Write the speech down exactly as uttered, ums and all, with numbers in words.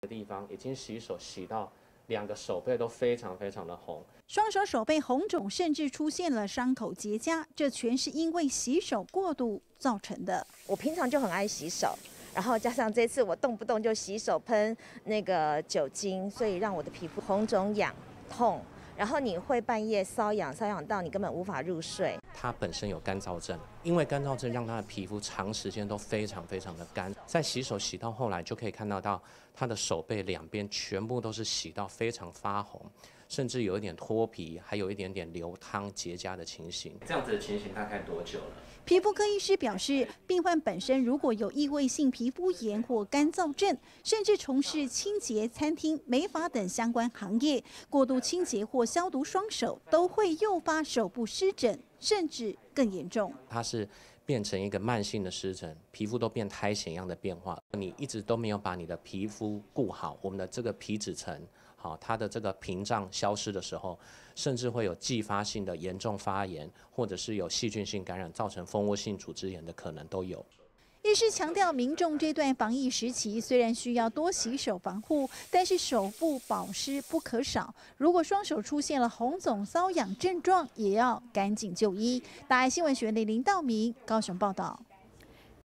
地方已经洗手洗到两个手背都非常非常的红， 双手手背红肿，甚至出现了伤口结痂，这全是因为洗手过度造成的。 我平常就很爱洗手。 然后加上这次我动不动就洗手喷那个酒精，所以让我的皮肤红肿痒痛，然后你会半夜瘙痒，瘙痒到你根本无法入睡。 他本身有干燥症，因为干燥症让他的皮肤长时间都非常非常的干，在洗手洗到后来就可以看到到他的手背两边全部都是洗到非常发红，甚至有一点脱皮，还有一点点流汤结痂的情形。这样子的情形大概多久了？ 皮肤科医师表示，病患本身如果有异位性皮肤炎或干燥症，甚至从事清洁、餐厅、美发等相关行业，过度清洁或消毒双手，都会诱发手部湿疹，甚至更严重。 它是变成一个慢性的湿疹，皮肤都变苔藓一样的变化。你一直都没有把你的皮肤顾好，我们的这个皮脂层。 好，它的这个屏障消失的时候，甚至会有继发性的严重发炎，或者是有细菌性感染，造成蜂窝性组织炎的可能都有。 医师强调，民众这段防疫时期虽然需要多洗手防护，但是手部保湿不可少。如果双手出现了红肿、瘙痒症状，也要赶紧就医。大爱新闻学林林道明高雄报道。